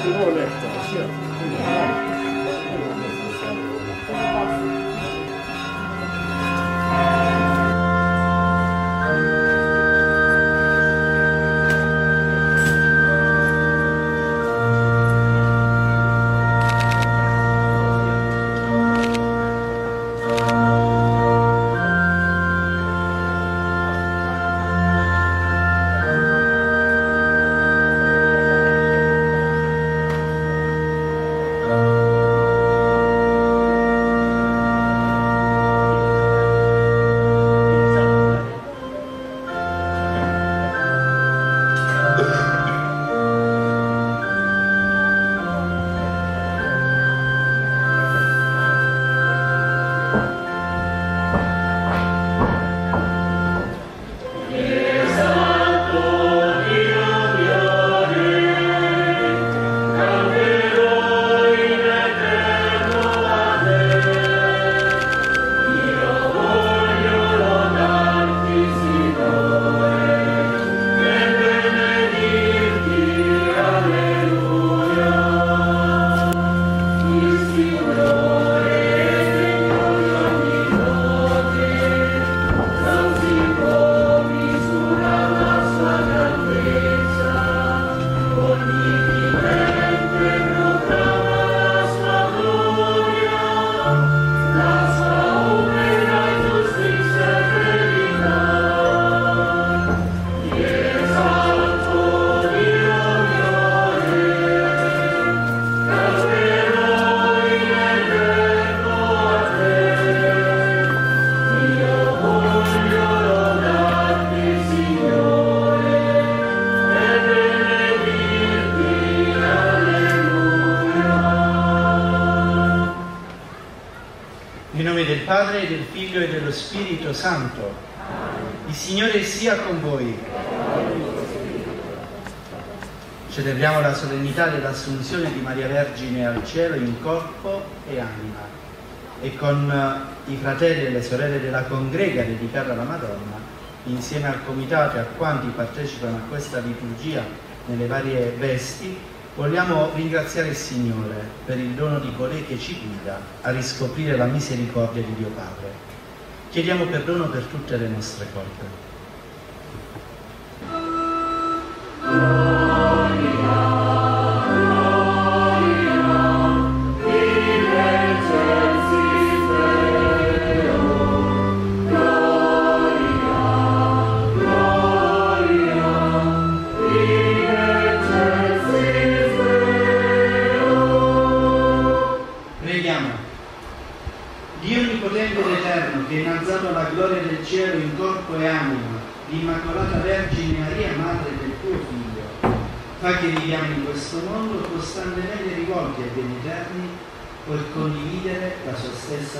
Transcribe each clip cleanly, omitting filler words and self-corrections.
Del Padre, del Figlio e dello Spirito Santo. Il Signore sia con voi. Celebriamo la solennità dell'Assunzione di Maria Vergine al cielo in corpo e anima, e con i fratelli e le sorelle della congrega dedicata alla Madonna, insieme al comitato e a quanti partecipano a questa liturgia nelle varie vesti, vogliamo ringraziare il Signore per il dono di colei che ci guida a riscoprire la misericordia di Dio Padre. Chiediamo perdono per tutte le nostre colpe. Cielo in corpo e anima, l'Immacolata Vergine Maria, Madre del tuo Figlio, fa che viviamo in questo mondo costantemente rivolti ai beni eterni per condividere la sua stessa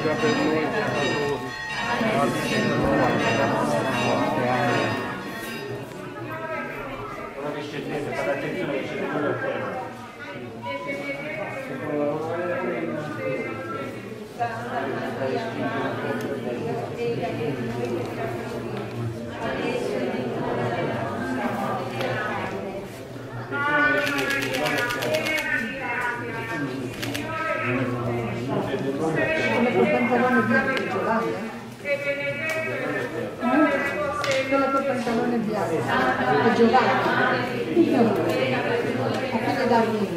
prega per noi peccatori, adesso è l'ora della nostra morte. Amen. Ora che scendete, fate attenzione che c'è quello a terra. Quello col pantalone bianco è Giovanni, figlio d'Armina.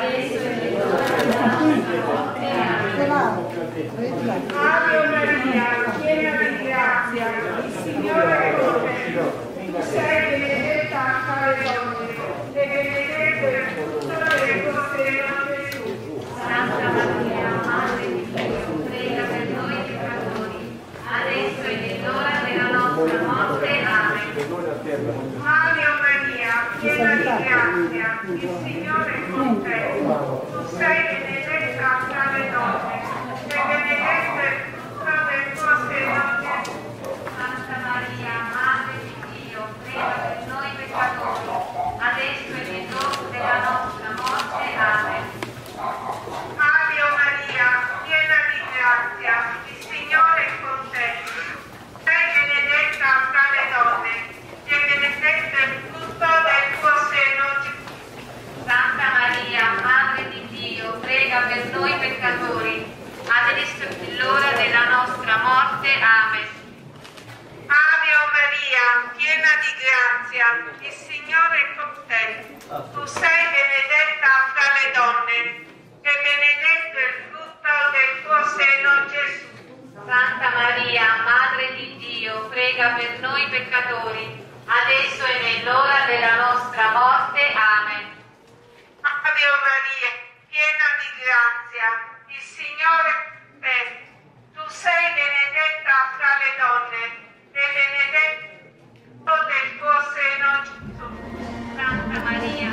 Ave Maria, piena di grazia, il Signore è con te. Tu sei benedetta fra le donne e benedetto il frutto del tuo seno, Gesù. Santa Maria, Madre di Dio, prega per noi peccatori, adesso e nell'ora della nostra morte. Amen. Ave Maria, piena di grazia, il Signore è con te. Tu sei benedetta fra le donne e benedetto il frutto del tuo seno, Gesù. Santa Maria, Madre di Dio, prega per noi peccatori, adesso e nell'ora della nostra morte. Amen. Ave Maria, piena di grazia, il Signore è con te. Sei benedetta fra le donne e benedetto il frutto del tuo seno, Gesù. Santa Maria, Madre di Dio, prega per noi peccatori, adesso e nell'ora della nostra morte. Amen. Ave Maria, piena di grazia, il Signore è con te. Tu sei benedetta fra le donne e benedetto il frutto del tuo seno, Gesù. Santa Maria, Madre di Dio, prega per noi peccatori, adesso e nell'ora della nostra morte. Amen. Ave Maria, piena di grazia, il Signore è con te. Tu sei benedetta fra le donne e benedetto del tuo seno, Gesù. Santa Maria.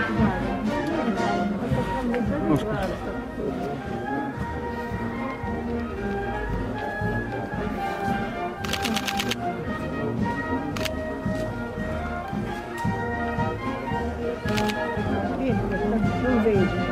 Non vedi.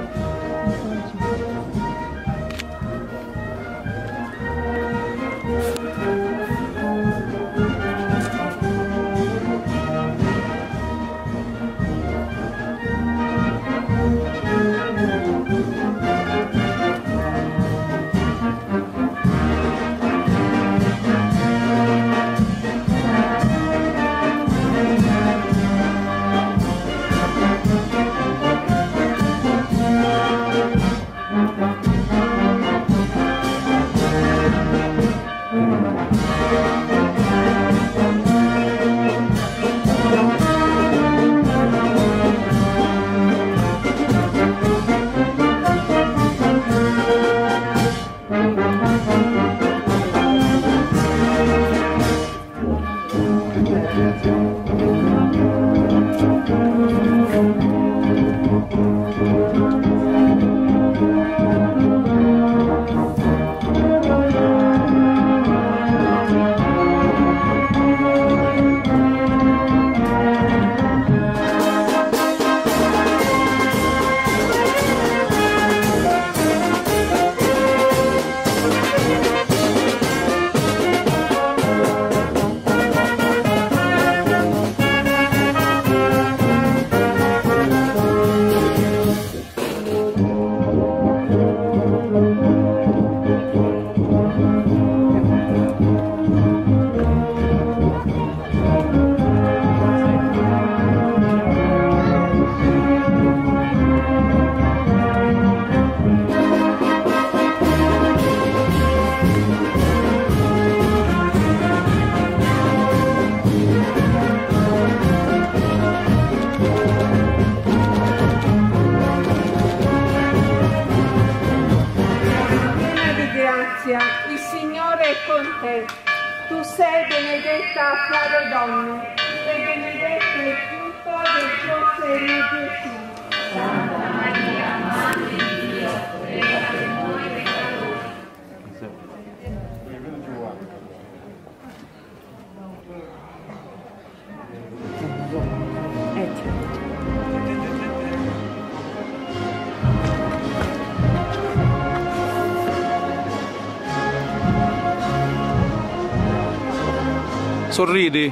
il Signore è con te. Tu sei benedetta fra le donne e benedetto il frutto del tuo seno, Gesù. Santa Maria, Madre di Dio, prega per noi peccatori. Sorridi.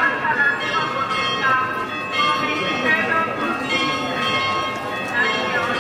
Dio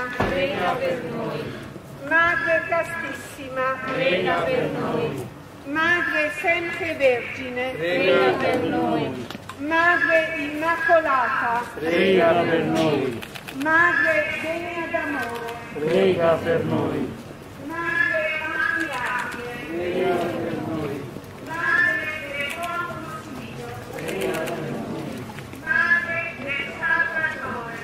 prega per noi. Madre castissima, Prega per noi. Madre sempre vergine, Prega per noi. Madre immacolata, Prega per noi. Madre degna d'amore, Prega per noi. Madre ammirabile, Prega per noi. Madre del buon consiglio, Prega per noi. Madre del Salvatore,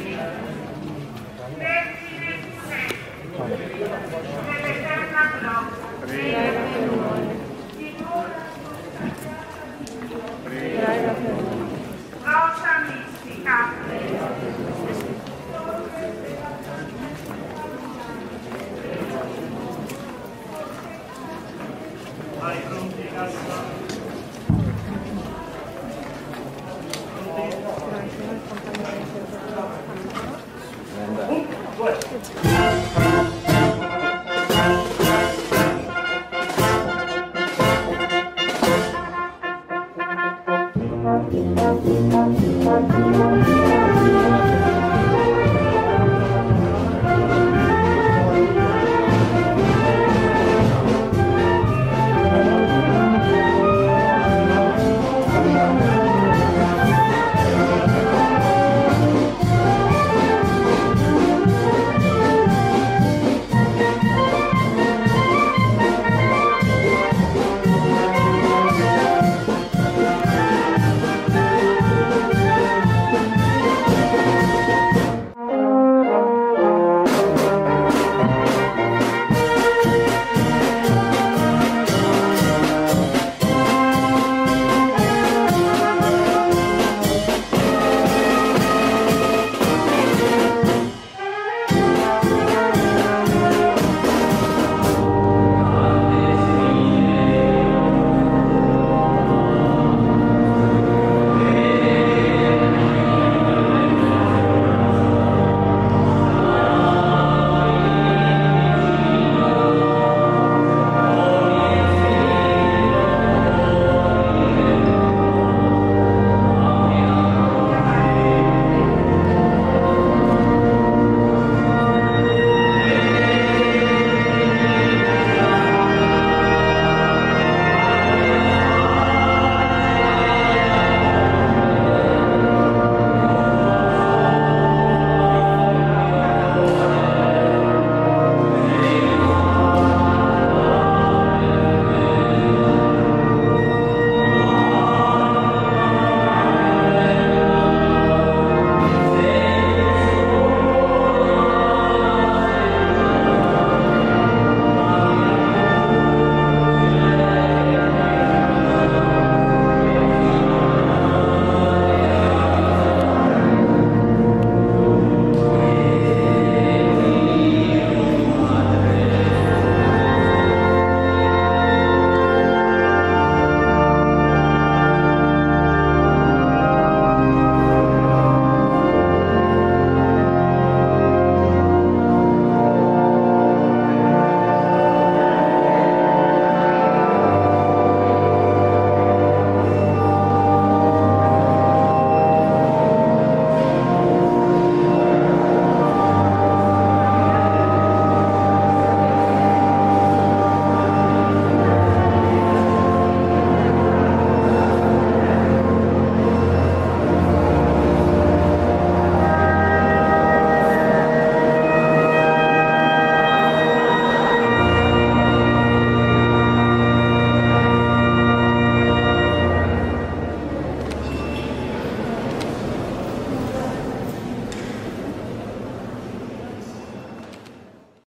Vergine Innocente, dell'eterna gloria, Prega per noi. di nulla Prega per noi. rosa mistica, Grazie.